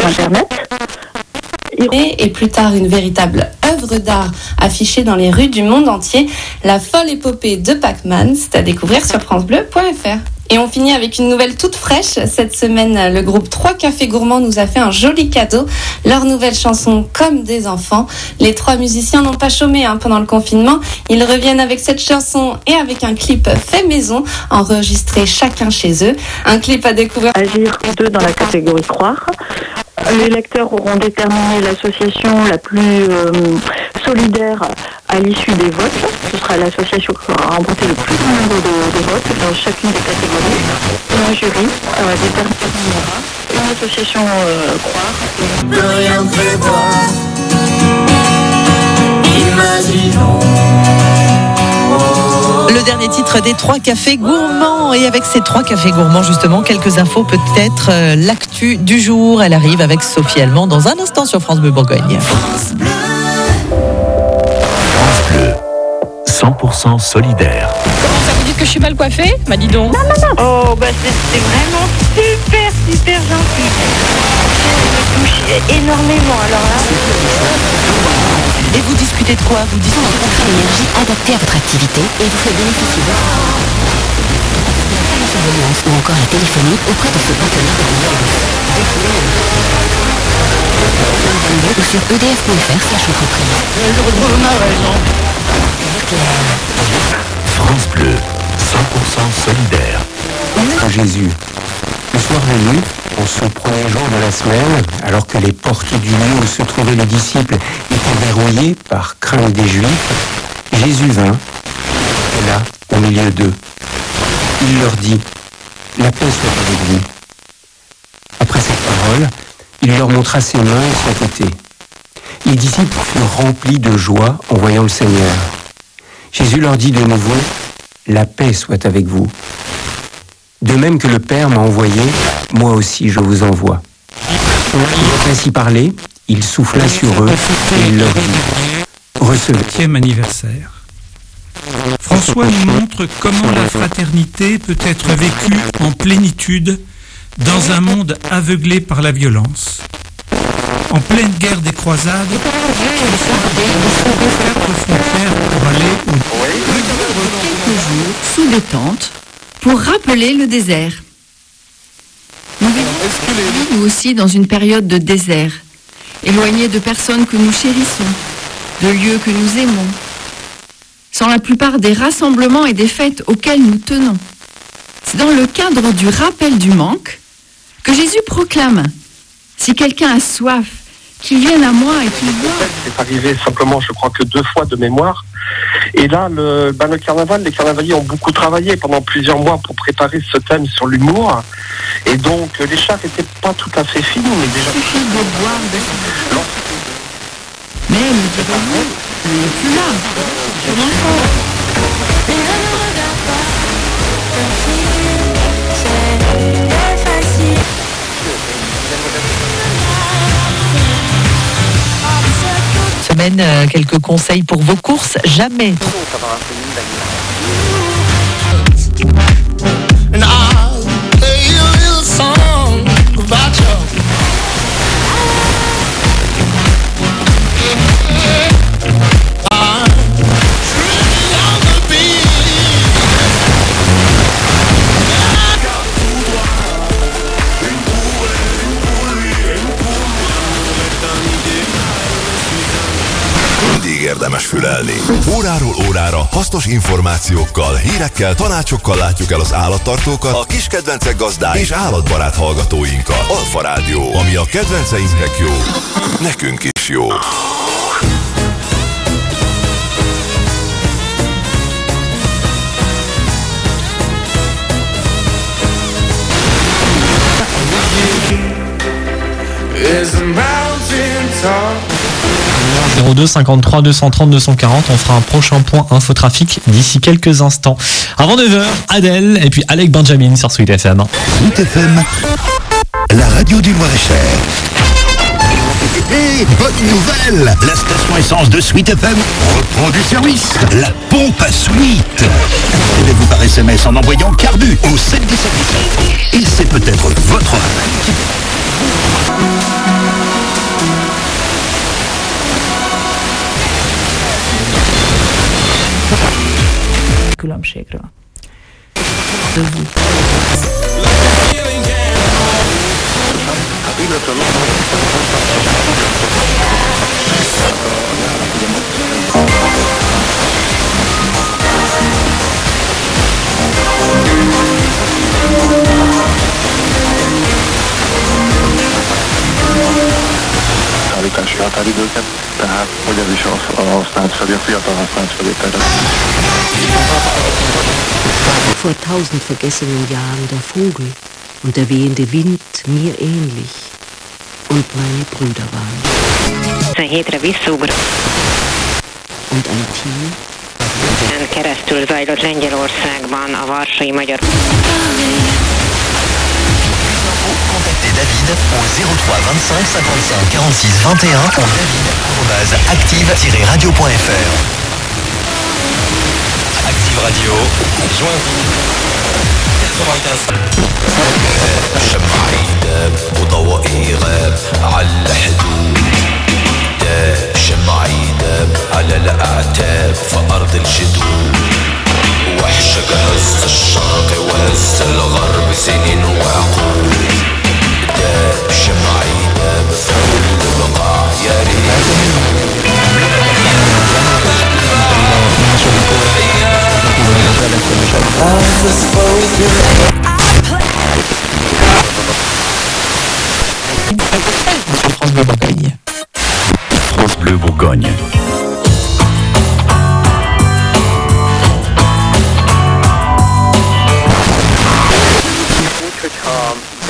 sur Internet. Et plus tard une véritable œuvre d'art affichée dans les rues du monde entier, la folle épopée de Pac-Man, c'est à découvrir sur francebleu.fr. Et on finit avec une nouvelle toute fraîche. Cette semaine, le groupe 3 Cafés Gourmands nous a fait un joli cadeau. Leur nouvelle chanson Comme des enfants. Les 3 musiciens n'ont pas chômé pendant le confinement. Ils reviennent avec cette chanson et avec un clip fait maison, enregistré chacun chez eux. Un clip à découvrir. Agir 2 dans la catégorie Croire. Les lecteurs auront déterminé l'association la plus solidaire à l'issue des votes. Ce sera l'association qui aura remporté le plus grand nombre de votes dans chacune des catégories. Et un jury déterminera une association Croire. Plus rien prévoir. Imaginons. Le dernier titre des 3 Cafés Gourmands. Et avec ces 3 Cafés Gourmands, justement, quelques infos, peut-être l'actu du jour. Elle arrive avec Sophie Allemand dans un instant sur France Bleu Bourgogne. France Bleu. France Bleu, 100% solidaire. Comment ça, vous dites que je suis mal coiffée ? Bah dis donc. Non. Oh, bah c'est vraiment super gentil. Je me touche énormément, alors là. Et vous discutez de quoi ? Vous discutez Un contrat énergie adapté à votre activité et vous fait bénéficier de la surveillance ou encore la téléphonie auprès de ce partenaire de ou sur edf.fr/entreprise. Je retrouve ma raison. France Bleu, 100% solidaire. Jésus. Le soir venu, en ce premier jour de la semaine, alors que les portes du lieu où se trouvaient les disciples étaient verrouillées par crainte des Juifs, Jésus vint, et là, au milieu d'eux. Il leur dit, « La paix soit avec vous. » Après cette parole, il leur montra ses mains et son côté. Les disciples furent remplis de joie en voyant le Seigneur. Jésus leur dit de nouveau, « La paix soit avec vous. » De même que le Père m'a envoyé, moi aussi je vous envoie. Il a ainsi parlé, il souffla sur eux et il leur dit, recevez. 10e anniversaire. François nous montre comment la fraternité peut être vécue en plénitude dans un monde aveuglé par la violence. En pleine guerre des croisades, frontières pour aller quelques jours sous des tentes pour rappeler le désert. Nous vivons nous aussi dans une période de désert, éloignés de personnes que nous chérissons, de lieux que nous aimons, sans la plupart des rassemblements et des fêtes auxquels nous tenons. C'est dans le cadre du rappel du manque que Jésus proclame « Si quelqu'un a soif, qu'il vienne à moi et qu'il boive. » C'est arrivé simplement, je crois que 2 fois de mémoire. Et là, le carnaval, les carnavaliers ont beaucoup travaillé pendant plusieurs mois pour préparer ce thème sur l'humour. Et donc, les chars n'étaient pas tout à fait finis, mais déjà... Il suffit de boire, mais me direz-vous, il n'est plus là. Comment ça ? Semaine, quelques conseils pour vos courses. Jamais trop. Érdemes fülelni. Óráról órára hasznos információkkal, hírekkel, tanácsokkal látjuk el az állattartókat, a kis kedvencek gazdái és állatbarát hallgatóinkat. Alfa Rádió, ami a kedvenceinknek jó, nekünk is jó. Is a mountain top. 02 53 230 240, on fera un prochain point infotrafic d'ici quelques instants. Avant 9h, Adèle et puis Alec Benjamin sur Sweet FM. Sweet FM, la radio du Loir-et-Cher. Et bonne nouvelle, la station essence de Sweet FM reprend du service. La pompe à Sweet. Aidez-vous par SMS en envoyant Carbu au 71717. Et c'est peut-être votre arnaque. különbségről. Szállítási határidőket, tehát hogy ez is a használt felé, a fiatal használt felé terjed. Vor 1000 vergessenen Jahren der Vogel und der wehende Wind mir ähnlich und meine Brüder waren. 17-re visszaugrott. Und ein Tier? Keresztül zajlott Lengyelországban a Varsói Magyar. Contactez David au 03 25 55 46 21 ou david@active-radio.fr. Active Radio, شمعين وضوئي غاب على الحدود شمعين على الأعتاب في أرض الجدود وحشة جهزت الشرق وهزت الغرب سنين وعقود شمعين في كل بقاع يا France Bleu Bourgogne. Úgy, hogyha